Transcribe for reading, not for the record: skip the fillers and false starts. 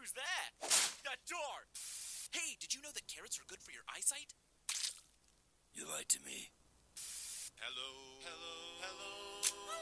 Who's that? That door! Hey, did you know that carrots are good for your eyesight? You lied to me. Hello. Hello. Hello.